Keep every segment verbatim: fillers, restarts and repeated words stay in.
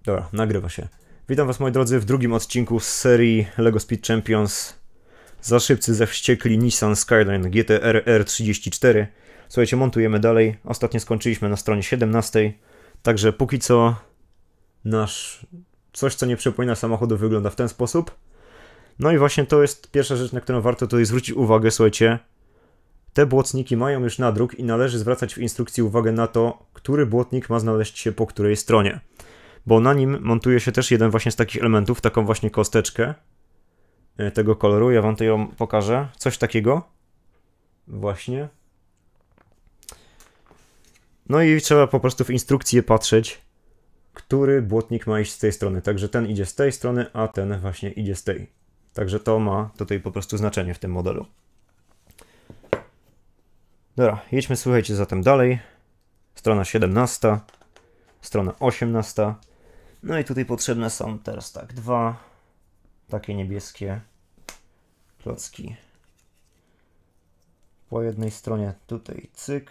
Dobra, nagrywa się. Witam was moi drodzy w drugim odcinku z serii LEGO Speed Champions. Za szybcy, ze wściekli Nissan Skyline G T R R trzydzieści cztery. Słuchajcie, montujemy dalej. Ostatnio skończyliśmy na stronie siedemnastej. Także póki co nasz coś, co nie przypomina samochodu, wygląda w ten sposób. No i właśnie to jest pierwsza rzecz, na którą warto tutaj zwrócić uwagę. Słuchajcie, te błotniki mają już nadruk i należy zwracać w instrukcji uwagę na to, który błotnik ma znaleźć się po której stronie. Bo na nim montuje się też jeden właśnie z takich elementów, taką właśnie kosteczkę tego koloru. Ja wam tutaj ją pokażę. Coś takiego. Właśnie. No i trzeba po prostu w instrukcji patrzeć, który błotnik ma iść z tej strony. Także ten idzie z tej strony, a ten właśnie idzie z tej. Także to ma tutaj po prostu znaczenie w tym modelu. Dobra, jedźmy, słuchajcie, zatem dalej. Strona siedemnasta. Strona osiemnasta. No i tutaj potrzebne są teraz tak, dwa takie niebieskie klocki. Po jednej stronie tutaj cyk.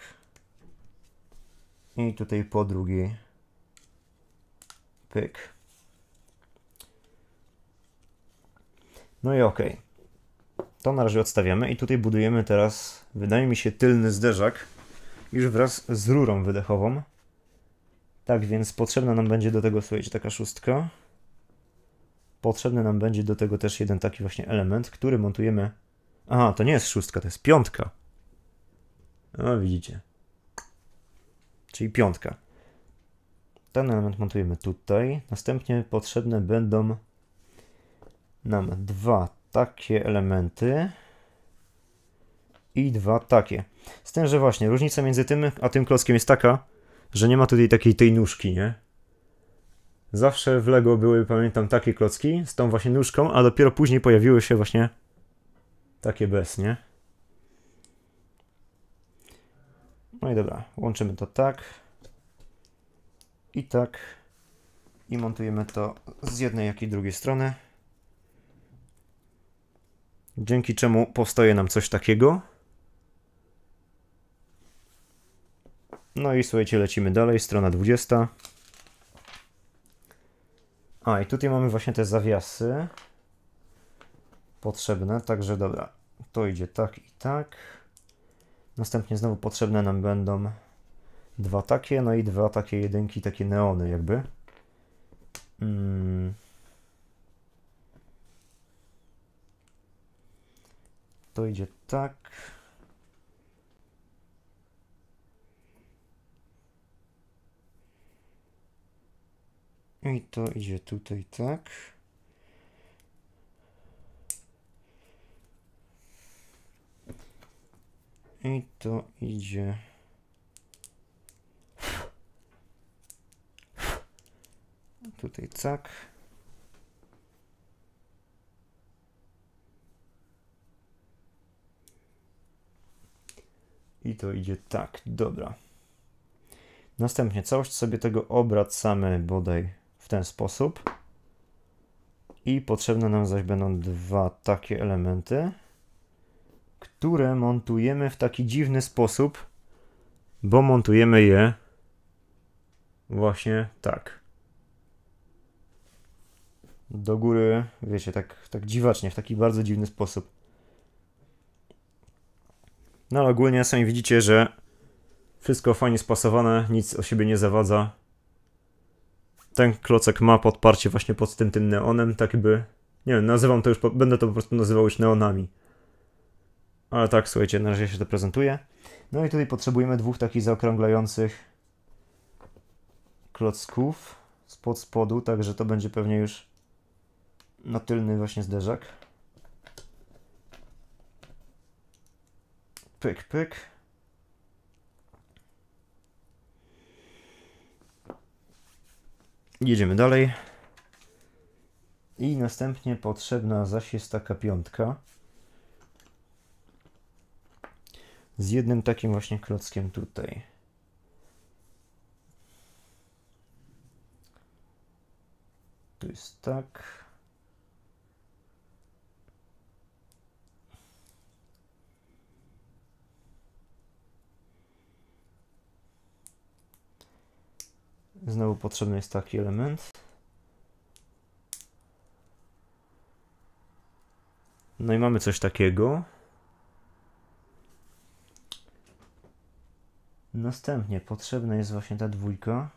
I tutaj po drugiej pyk. No i ok. To na razie odstawiamy i tutaj budujemy teraz, wydaje mi się, tylny zderzak już wraz z rurą wydechową. Tak więc potrzebna nam będzie do tego, słuchajcie, taka szóstka. Potrzebny nam będzie do tego też jeden taki właśnie element, który montujemy... Aha, to nie jest szóstka, to jest piątka. No widzicie. Czyli piątka. Ten element montujemy tutaj. Następnie potrzebne będą nam dwa takie elementy i dwa takie. Z tym, że właśnie różnica między tym a tym klockiem jest taka, że nie ma tutaj takiej tej nóżki, nie? Zawsze w LEGO były, pamiętam, takie klocki z tą właśnie nóżką, a dopiero później pojawiły się właśnie takie bez, nie? No i dobra, łączymy to tak i tak i montujemy to z jednej, jak i drugiej strony. Dzięki czemu powstaje nam coś takiego. No i słuchajcie, lecimy dalej, strona dwudziesta. A, i tutaj mamy właśnie te zawiasy potrzebne, także dobra, to idzie tak i tak. Następnie znowu potrzebne nam będą dwa takie, no i dwa takie jedynki, takie neony jakby. Hmm. To idzie tak. I to idzie tutaj tak. I to idzie tutaj tak. I to idzie tak. Dobra. Następnie całość sobie tego obracamy bodaj w ten sposób. I potrzebne nam zaś będą dwa takie elementy, które montujemy w taki dziwny sposób, bo montujemy je właśnie tak. Do góry, wiecie, tak, tak dziwacznie, w taki bardzo dziwny sposób. No ale ogólnie sami widzicie, że wszystko fajnie spasowane, nic o siebie nie zawadza. Ten klocek ma podparcie właśnie pod tym, tym neonem, tak by... Nie wiem, nazywam to już, będę to po prostu nazywał już neonami. Ale tak, słuchajcie, na razie się to prezentuje. No i tutaj potrzebujemy dwóch takich zaokrąglających klocków spod spodu, także to będzie pewnie już na tylny właśnie zderzak. Pyk, pyk. Jedziemy dalej. I następnie potrzebna zaś jest taka piątka. Z jednym takim właśnie klockiem tutaj. Tu jest tak. Znowu potrzebny jest taki element. No i mamy coś takiego. Następnie potrzebna jest właśnie ta dwójka.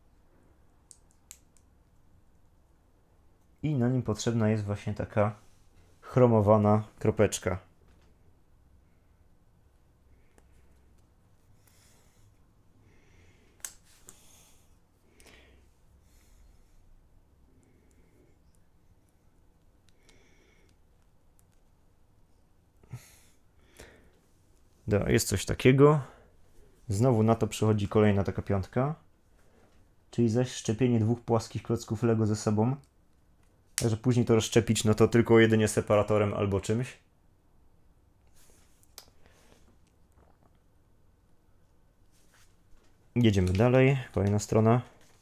I na nim potrzebna jest właśnie taka chromowana kropeczka. Dobra, jest coś takiego. Znowu na to przychodzi kolejna taka piątka. Czyli zaś szczepienie dwóch płaskich klocków Lego ze sobą. Także później to rozszczepić, no to tylko jedynie separatorem albo czymś. Jedziemy dalej. Kolejna strona.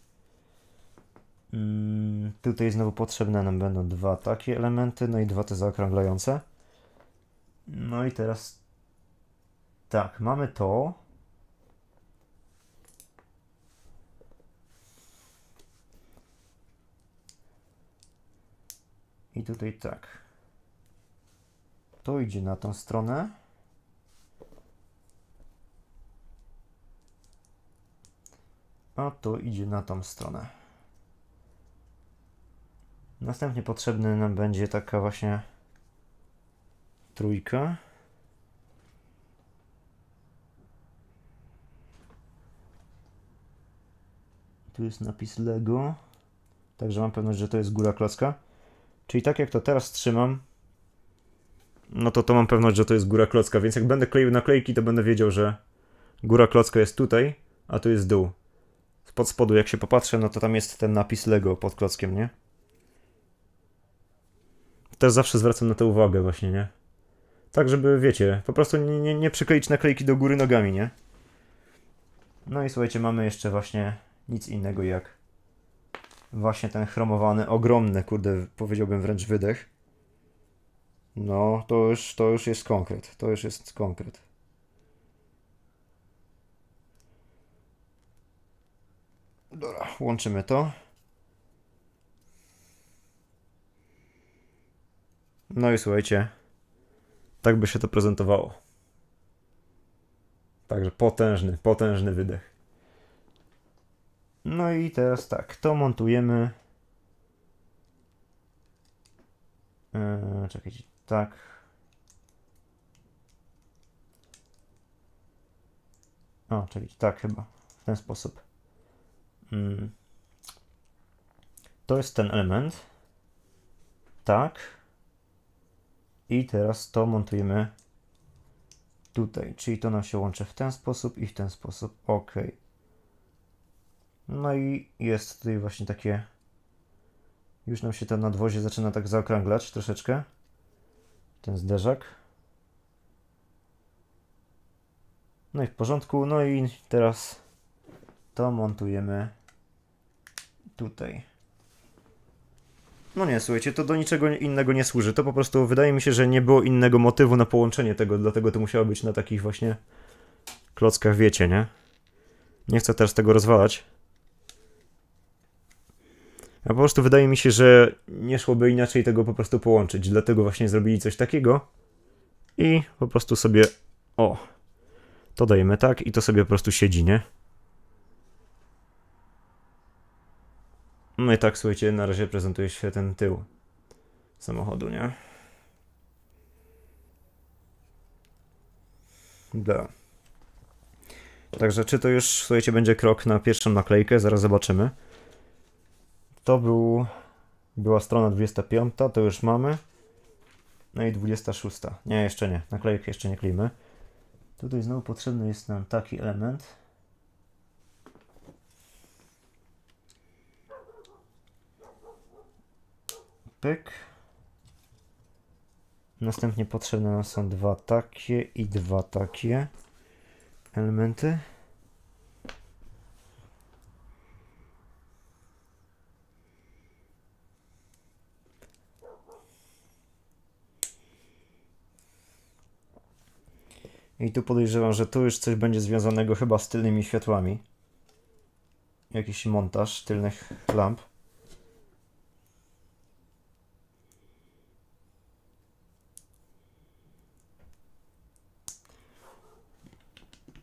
Hmm, tutaj znowu potrzebne nam będą dwa takie elementy, no i dwa te zaokrąglające. No i teraz tak, mamy to. I tutaj tak. To idzie na tą stronę. A to idzie na tą stronę. Następnie potrzebny nam będzie taka właśnie trójka. Tu jest napis Lego. Także mam pewność, że to jest góra klocka. Czyli tak jak to teraz trzymam, no to to mam pewność, że to jest góra klocka. Więc jak będę kleił naklejki, to będę wiedział, że góra klocka jest tutaj, a tu jest dół. Pod spodu jak się popatrzę, no to tam jest ten napis Lego pod klockiem, nie? Też zawsze zwracam na to uwagę właśnie, nie? Tak, żeby, wiecie, po prostu nie, nie, nie przykleić naklejki do góry nogami, nie? No i słuchajcie, mamy jeszcze właśnie nic innego jak właśnie ten chromowany, ogromny, kurde, powiedziałbym wręcz wydech. No, to już, to już jest konkret, to już jest konkret. Dobra, łączymy to. No i słuchajcie, tak by się to prezentowało. Także potężny, potężny wydech. No i teraz tak, to montujemy. Eee, czekajcie, tak. O, czekajcie, tak chyba, w ten sposób. Hmm. To jest ten element. Tak. I teraz to montujemy tutaj, czyli to nam się łączy w ten sposób i w ten sposób. OK. No i jest tutaj właśnie takie, już nam się to nadwozie zaczyna tak zaokrąglać troszeczkę, ten zderzak. No i w porządku, no i teraz to montujemy tutaj. No nie, słuchajcie, to do niczego innego nie służy, to po prostu wydaje mi się, że nie było innego motywu na połączenie tego, dlatego to musiało być na takich właśnie klockach, wiecie, nie? Nie chcę teraz tego rozwalać. A po prostu wydaje mi się, że nie szłoby inaczej tego po prostu połączyć. Dlatego właśnie zrobili coś takiego. I po prostu sobie... O! To dajemy tak i to sobie po prostu siedzi, nie? No i tak, słuchajcie, na razie prezentuje się ten tył samochodu, nie? Da. Także czy to już, słuchajcie, będzie krok na pierwszą naklejkę? Zaraz zobaczymy. To był, była strona dwudziesta piąta, to już mamy. No i dwudziesta szósta. Nie, jeszcze nie. Naklejkę jeszcze nie klejmy. Tutaj znowu potrzebny jest nam taki element. Pyk. Następnie potrzebne nam są dwa takie i dwa takie elementy. I tu podejrzewam, że tu już coś będzie związanego chyba z tylnymi światłami. Jakiś montaż tylnych lamp.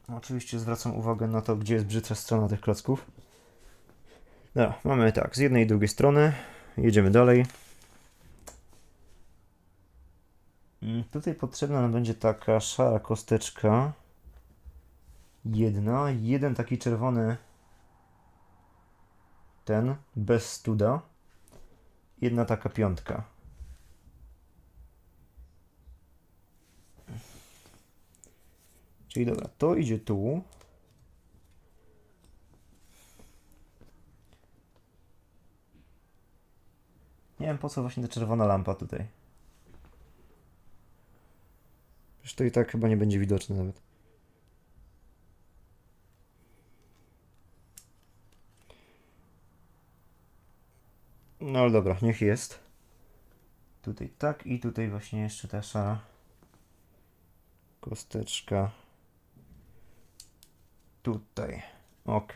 Oczywiście zwracam uwagę na to, gdzie jest brzydsza strona tych klocków. No, mamy tak, z jednej i drugiej strony. Jedziemy dalej. Tutaj potrzebna nam będzie taka szara kosteczka. Jedna, jeden taki czerwony, ten, bez studa. Jedna taka piątka. Czyli dobra, to idzie tu. Nie wiem, po co właśnie ta czerwona lampa tutaj. Przecież to i tak chyba nie będzie widoczne nawet. No ale dobra, niech jest. Tutaj tak i tutaj właśnie jeszcze ta szara kosteczka. Tutaj. Ok.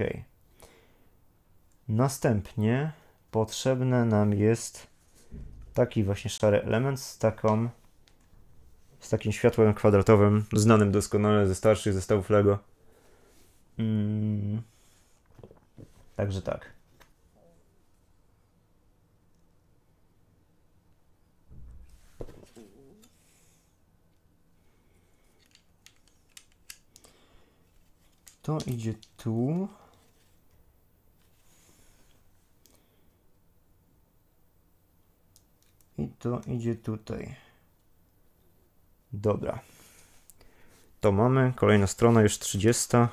Następnie potrzebny nam jest taki właśnie szary element z taką z takim światłem kwadratowym, znanym doskonale ze starszych zestawów Lego. Mm. Także tak. To idzie tu. I to idzie tutaj. Dobra. To mamy. Kolejna strona, już trzydziesta.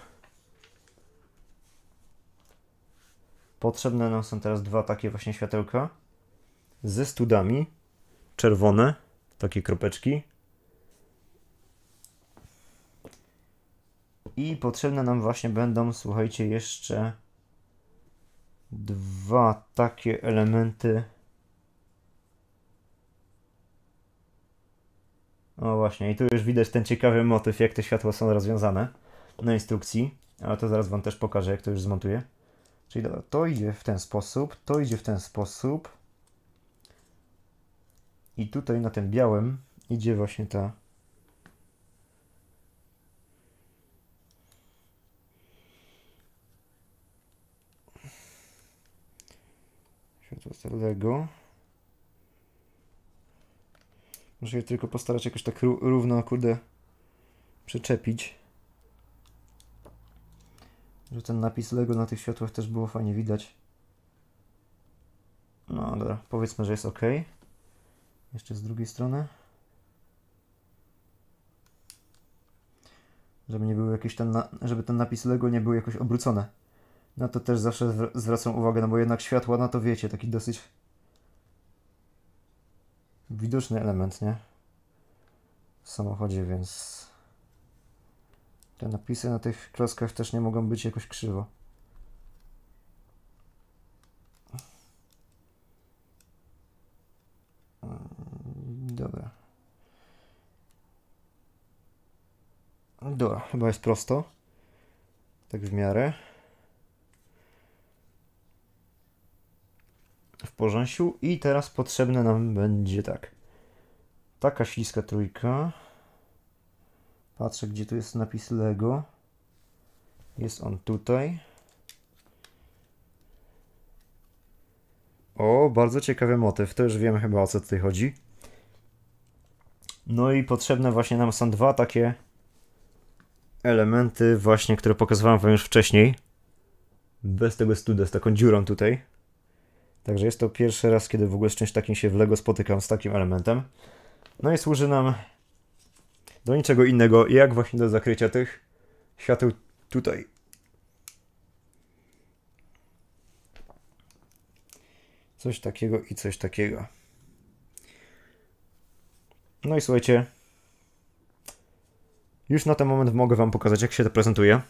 Potrzebne nam są teraz dwa takie właśnie światełka. Ze studami. Czerwone. Takie kropeczki. I potrzebne nam właśnie będą, słuchajcie, jeszcze dwa takie elementy. O właśnie, i tu już widać ten ciekawy motyw, jak te światła są rozwiązane na instrukcji, ale to zaraz wam też pokażę, jak to już zmontuję. Czyli dobra, to idzie w ten sposób, to idzie w ten sposób. I tutaj na tym białym idzie właśnie ta światło starego. Muszę je tylko postarać jakoś tak równo, kurde, przyczepić. Że ten napis Lego na tych światłach też było fajnie widać. No dobra, powiedzmy, że jest ok. Jeszcze z drugiej strony. Żeby nie był jakiś ten, żeby ten napis Lego nie był jakoś obrócony. Na to też zawsze zwracam uwagę, no bo jednak światła, no to wiecie, taki dosyć widoczny element, nie? W samochodzie, więc te napisy na tych klockach też nie mogą być jakoś krzywo. Dobra. Dobra, chyba jest prosto. Tak w miarę. W porządku. I teraz potrzebne nam będzie tak. Taka śliska trójka. Patrzę, gdzie tu jest napis Lego. Jest on tutaj. O, bardzo ciekawy motyw. To już wiemy chyba, o co tutaj chodzi. No i potrzebne właśnie nam są dwa takie elementy właśnie, które pokazywałem wam już wcześniej. Bez tego studa, z taką dziurą tutaj. Także jest to pierwszy raz, kiedy w ogóle z czymś takim się w Lego spotykam, z takim elementem. No i służy nam do niczego innego, jak właśnie do zakrycia tych świateł tutaj. Coś takiego i coś takiego. No i słuchajcie, już na ten moment mogę wam pokazać, jak się to prezentuje.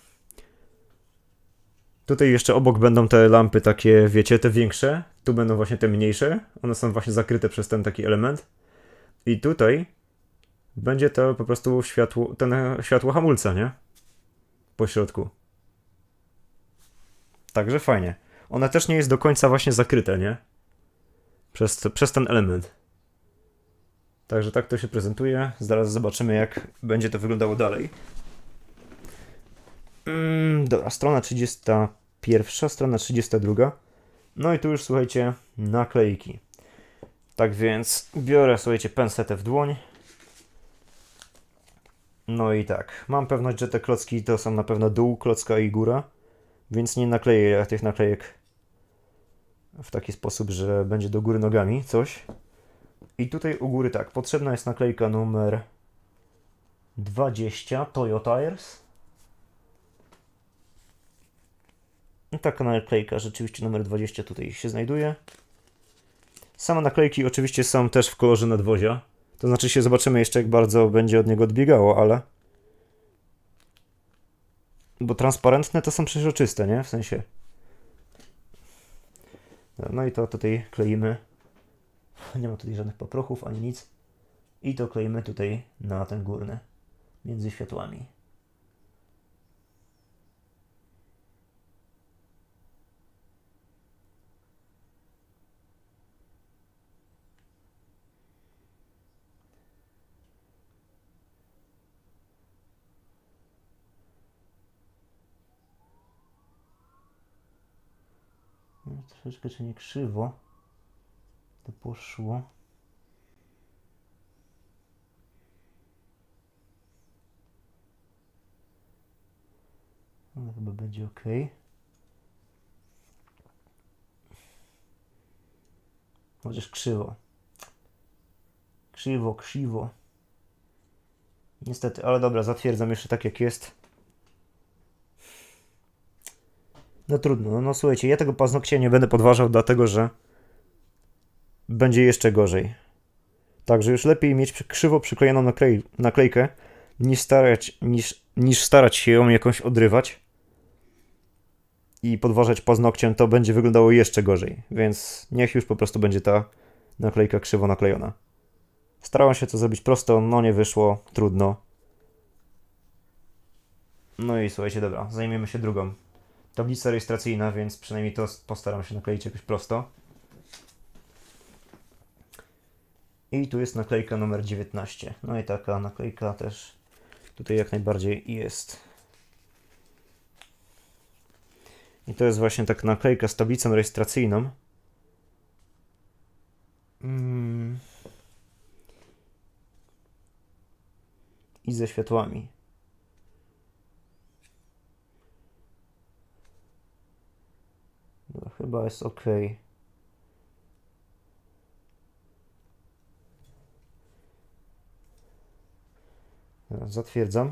Tutaj jeszcze obok będą te lampy takie, wiecie, te większe. Tu będą właśnie te mniejsze. One są właśnie zakryte przez ten taki element. I tutaj będzie to po prostu światło, ten światło hamulca, nie? Po środku. Także fajnie. Ona też nie jest do końca właśnie zakryte, nie? Przez, przez ten element. Także tak to się prezentuje. Zaraz zobaczymy, jak będzie to wyglądało dalej. Mm, dobra, strona trzydziesta pierwsza, strona trzydziesta druga. No i tu już, słuchajcie, naklejki. Tak więc biorę, słuchajcie, pensetę w dłoń. No i tak, mam pewność, że te klocki to są na pewno dół klocka i góra, więc nie nakleję tych naklejek w taki sposób, że będzie do góry nogami coś. I tutaj u góry tak, potrzebna jest naklejka numer dwadzieścia, Toyo Tires. I taka naklejka, rzeczywiście numer dwadzieścia tutaj się znajduje. Same naklejki oczywiście są też w kolorze nadwozia. To znaczy się zobaczymy jeszcze, jak bardzo będzie od niego odbiegało, ale... Bo transparentne to są przeźroczyste, nie? W sensie... No i to tutaj kleimy. Nie ma tutaj żadnych paprochów ani nic. I to kleimy tutaj na ten górny, między światłami. No, troszeczkę czy nie krzywo to poszło. No, chyba będzie ok. Chociaż krzywo. Krzywo, krzywo. Niestety, ale dobra, zatwierdzam jeszcze tak jak jest. No trudno, no, no słuchajcie, ja tego paznokcia nie będę podważał, dlatego że będzie jeszcze gorzej. Także już lepiej mieć krzywo przyklejoną naklej naklejkę, niż starać, niż, niż starać się ją jakoś odrywać i podważać paznokciem, to będzie wyglądało jeszcze gorzej. Więc niech już po prostu będzie ta naklejka krzywo naklejona. Starałem się to zrobić prosto, no nie wyszło, trudno. No i słuchajcie, dobra, zajmiemy się drugą. Tablica rejestracyjna, więc przynajmniej to postaram się nakleić jakoś prosto. I tu jest naklejka numer dziewiętnaście. No i taka naklejka też tutaj jak najbardziej jest. I to jest właśnie taka naklejka z tablicą rejestracyjną. Mm. I ze światłami. No, chyba jest ok. Zatwierdzam.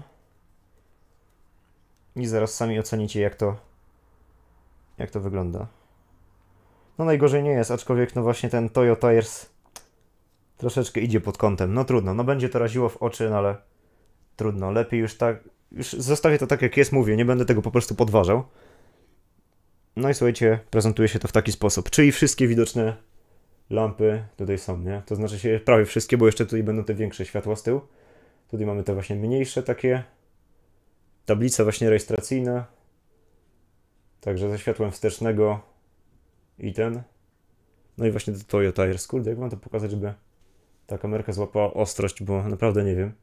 I zaraz sami ocenicie, jak to jak to wygląda. No najgorzej nie jest, aczkolwiek no właśnie ten Toyo Tires troszeczkę idzie pod kątem. No trudno, no będzie to raziło w oczy, no ale trudno. Lepiej już tak, już zostawię to tak jak jest, mówię, nie będę tego po prostu podważał. No i słuchajcie, prezentuje się to w taki sposób. Czyli wszystkie widoczne lampy tutaj są, nie? To znaczy się prawie wszystkie, bo jeszcze tutaj będą te większe światła z tyłu. Tutaj mamy te właśnie mniejsze takie. Tablica właśnie rejestracyjna. Także ze światłem wstecznego i ten. No i właśnie to Toyo Tires. Kurde, jak mam to pokazać, żeby ta kamerka złapała ostrość, bo naprawdę nie wiem.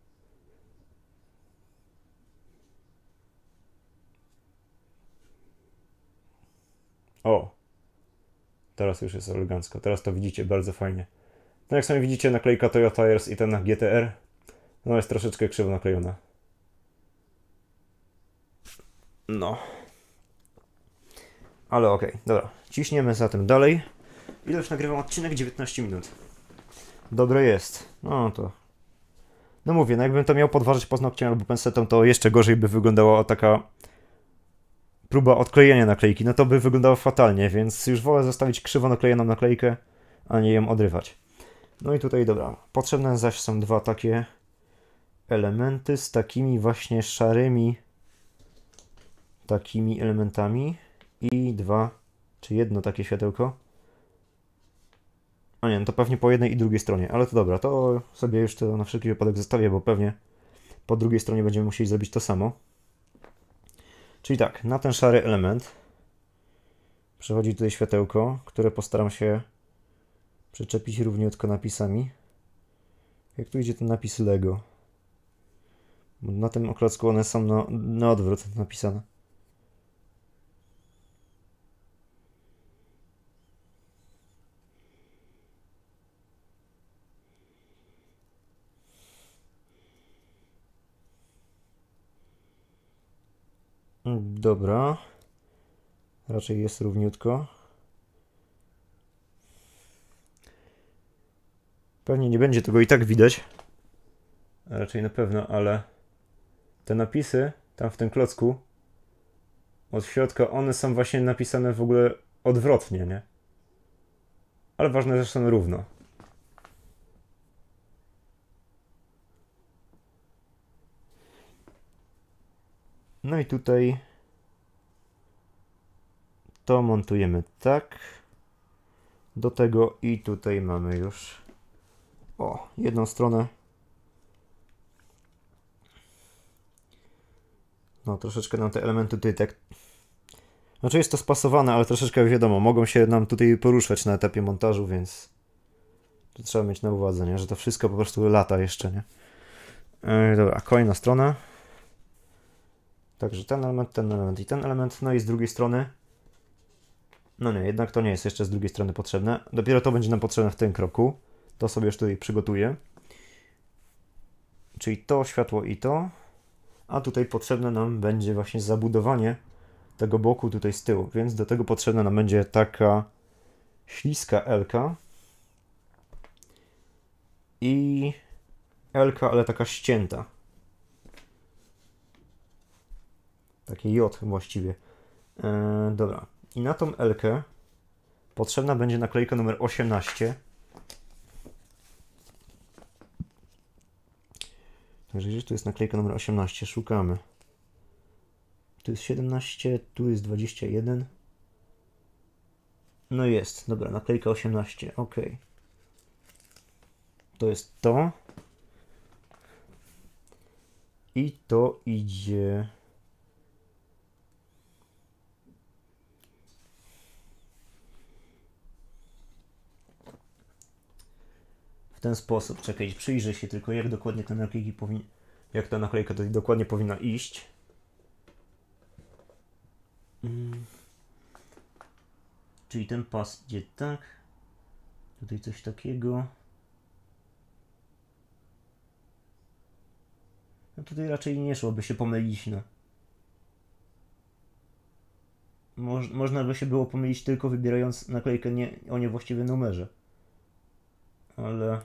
O! Teraz już jest elegancko. Teraz to widzicie bardzo fajnie. No jak sami widzicie, naklejka Toyo Tires i ten na G T R no jest troszeczkę krzywo naklejona. No. Ale okej, okay, dobra. Ciśniemy zatem dalej. Ile już nagrywam odcinek? dziewiętnaście minut. Dobre jest. No to... No mówię, no jakbym to miał podważyć paznokciem albo pensetą, to jeszcze gorzej by wyglądała taka próba odklejenia naklejki. No to by wyglądało fatalnie, więc już wolę zostawić krzywo naklejoną naklejkę, a nie ją odrywać. No i tutaj, dobra. Potrzebne zaś są dwa takie elementy z takimi właśnie szarymi takimi elementami i dwa, czy jedno takie światełko. A nie, no to pewnie po jednej i drugiej stronie, ale to dobra, to sobie już to na wszelki wypadek zostawię, bo pewnie po drugiej stronie będziemy musieli zrobić to samo. Czyli tak, na ten szary element przechodzi tutaj światełko, które postaram się przyczepić równiutko napisami. Jak tu idzie ten napis Lego? Bo na tym oklocku one są na, na odwrót napisane. Dobra. Raczej jest równiutko. Pewnie nie będzie tego i tak widać. Raczej na pewno, ale te napisy tam w tym klocku od środka, one są właśnie napisane w ogóle odwrotnie, nie? Ale ważne, że są równo. No i tutaj to montujemy tak. Do tego i tutaj mamy już o, jedną stronę. No troszeczkę nam te elementy tutaj tak... Znaczy jest to spasowane, ale troszeczkę wiadomo, mogą się nam tutaj poruszać na etapie montażu, więc to trzeba mieć na uwadze, nie? Że to wszystko po prostu lata jeszcze, nie? Yy, dobra, kolejna strona. Także ten element, ten element i ten element. No i z drugiej strony... No nie, jednak to nie jest jeszcze z drugiej strony potrzebne. Dopiero to będzie nam potrzebne w tym kroku. To sobie już tutaj przygotuję. Czyli to światło i to. A tutaj potrzebne nam będzie właśnie zabudowanie tego boku tutaj z tyłu. Więc do tego potrzebna nam będzie taka śliska elka. I elka, ale taka ścięta. Takie J właściwie. Eee, dobra. I na tą elkę potrzebna będzie naklejka numer osiemnaście. Także gdzieś tu jest naklejka numer osiemnaście, szukamy. Tu jest siedemnaście, tu jest dwadzieścia jeden. No jest, dobra, naklejka osiemnaście, ok. To jest to. I to idzie... w ten sposób. Czekaj, przyjrzę się tylko, jak dokładnie te naklejki powinny... Jak ta naklejka tutaj dokładnie powinna iść. Hmm. Czyli ten pas idzie tak. Tutaj coś takiego. No tutaj raczej nie szłoby się pomylić, no. Moż, można by się było pomylić tylko wybierając naklejkę nie, o niewłaściwym numerze. Ale...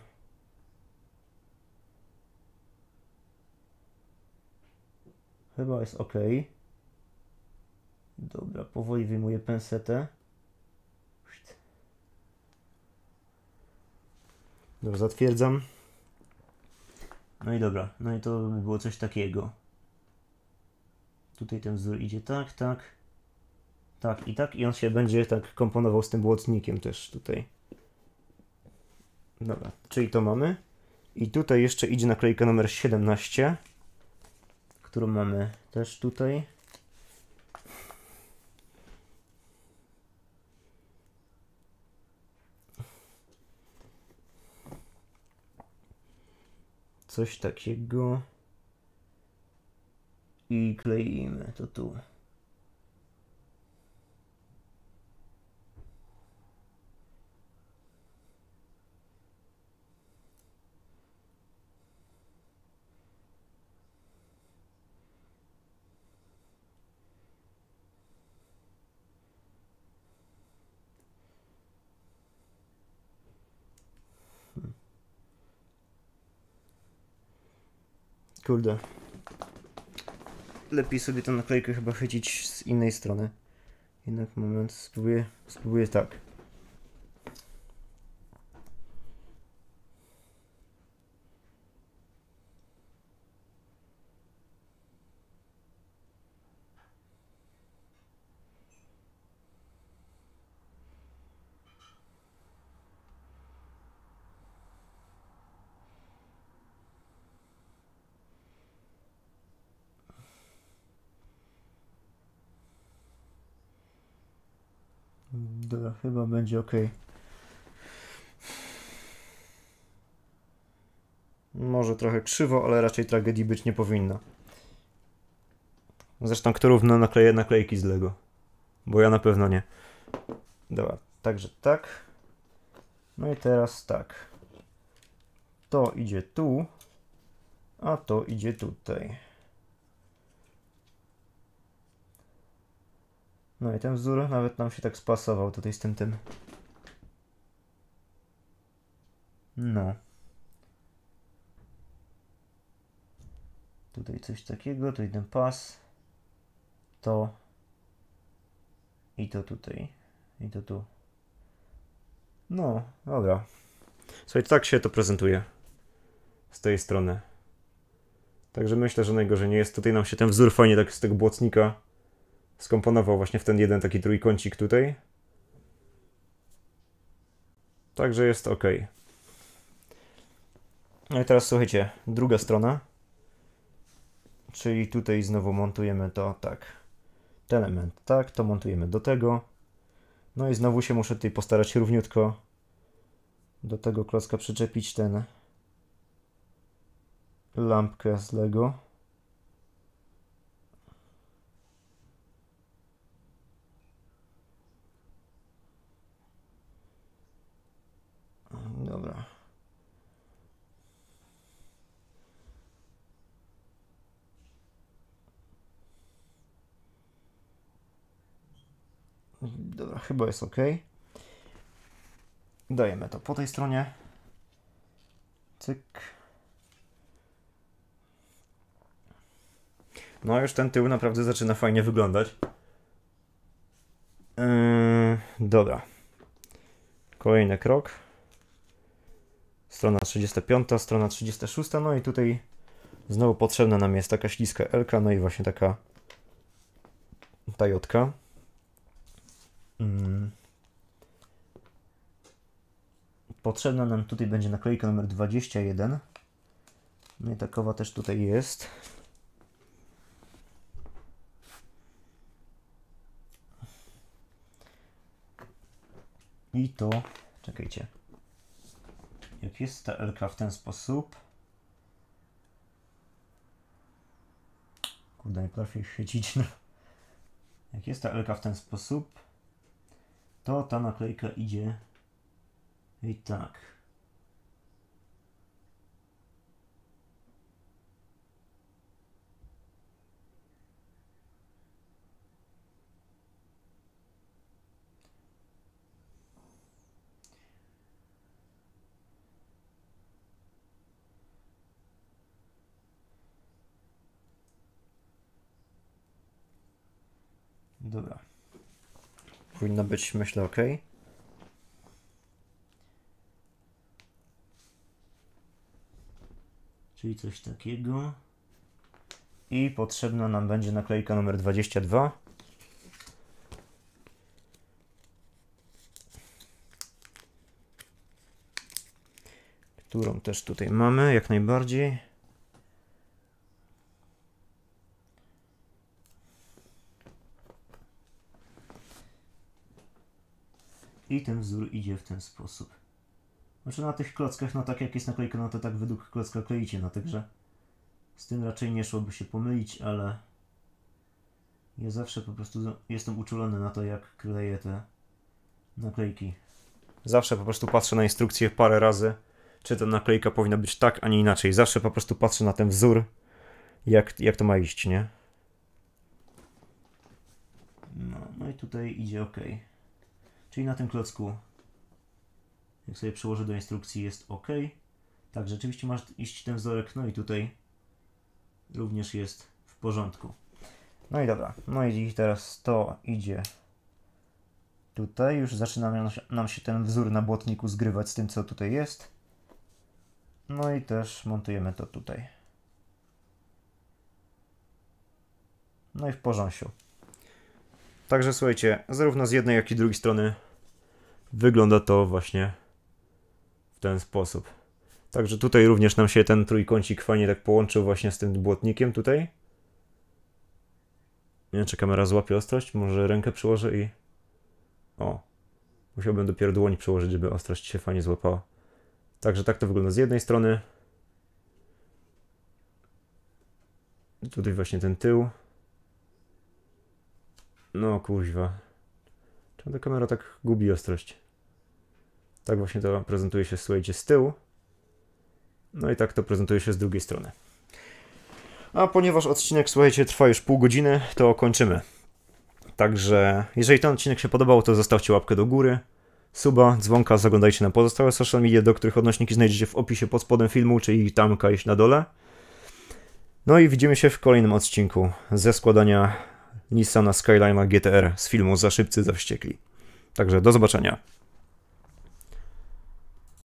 chyba jest ok. Dobra, powoli wyjmuję pensetę. Dobra, zatwierdzam. No i dobra, no i to by było coś takiego. Tutaj ten wzór idzie tak, tak, tak i tak i on się będzie tak komponował z tym błotnikiem też tutaj. Dobra, czyli to mamy. I tutaj jeszcze idzie naklejka numer siedemnaście, którą mamy też tutaj. Coś takiego. I kleimy to tu. Kurde. Lepiej sobie tę naklejkę chyba chwycić z innej strony. Jednak moment, spróbuję, spróbuję tak. Dobra, chyba będzie ok. Może trochę krzywo, ale raczej tragedii być nie powinno. Zresztą kto równo nakleje naklejki z Lego? Bo ja na pewno nie. Dobra, także tak. No i teraz tak. To idzie tu, a to idzie tutaj. No i ten wzór nawet nam się tak spasował tutaj z tym tym. No. Tutaj coś takiego, tutaj ten pas. To. I to tutaj. I to tu. No, dobra. Słuchajcie, tak się to prezentuje. Z tej strony. Także myślę, że najgorzej nie jest. Tutaj nam się ten wzór fajnie tak z tego błotnika skomponował właśnie w ten jeden taki trójkącik tutaj. Także jest ok. No i teraz słuchajcie, druga strona. Czyli tutaj znowu montujemy to tak. Ten element tak, to montujemy do tego. No i znowu się muszę tutaj postarać równiutko do tego klocka przyczepić ten lampkę z Lego. Dobra. Dobra, chyba jest ok. Dajemy to po tej stronie. Cyk. No już ten tył naprawdę zaczyna fajnie wyglądać. Yy, dobra. Kolejny krok. Strona trzydziesta piąta, strona trzydziesta szósta. No i tutaj znowu potrzebna nam jest taka śliska elka, no i właśnie taka ta jotka. Hmm. Potrzebna nam tutaj będzie naklejka numer dwadzieścia jeden. No i takowa też tutaj jest. I to, czekajcie, jak jest ta elka w ten sposób, kurde, nie potrafię chwycić, no. Jak jest ta elka w ten sposób, to ta naklejka idzie i tak. Dobra. Powinno być, myślę, ok. Czyli coś takiego. I potrzebna nam będzie naklejka numer dwadzieścia dwa. Którą też tutaj mamy, jak najbardziej. I ten wzór idzie w ten sposób. Znaczy na tych klockach, no tak jak jest naklejka, no to tak według klocka kleicie, no także z tym raczej nie szłoby się pomylić, ale ja zawsze po prostu jestem uczulony na to, jak kleję te naklejki. Zawsze po prostu patrzę na instrukcję parę razy, czy ta naklejka powinna być tak, a nie inaczej. Zawsze po prostu patrzę na ten wzór, jak, jak to ma iść, nie? No, no i tutaj idzie ok. Czyli na tym klocku, jak sobie przełożę do instrukcji, jest ok. Tak, rzeczywiście masz iść ten wzorek, no i tutaj również jest w porządku. No i dobra, no i teraz to idzie tutaj. Już zaczyna nam się ten wzór na błotniku zgrywać z tym, co tutaj jest. No i też montujemy to tutaj. No i w porządku. Także słuchajcie, zarówno z jednej, jak i drugiej strony wygląda to właśnie w ten sposób. Także tutaj również nam się ten trójkącik fajnie tak połączył właśnie z tym błotnikiem tutaj. Nie wiem, czy kamera złapie ostrość, może rękę przyłożę i... O, musiałbym dopiero dłoń przyłożyć, żeby ostrość się fajnie złapała. Także tak to wygląda z jednej strony. I tutaj właśnie ten tył. No kuźwa. Czemu ta kamera tak gubi ostrość? Tak właśnie to prezentuje się, słuchajcie, z tyłu. No i tak to prezentuje się z drugiej strony. A ponieważ odcinek, słuchajcie, trwa już pół godziny, to kończymy. Także jeżeli ten odcinek się podobał, to zostawcie łapkę do góry, suba, dzwonka, zaglądajcie na pozostałe social media, do których odnośniki znajdziecie w opisie pod spodem filmu, czyli tam kiedyś na dole. No i widzimy się w kolejnym odcinku ze składania Nissana Skyline'a G T R z filmu Za szybcy, za wściekli. Także do zobaczenia.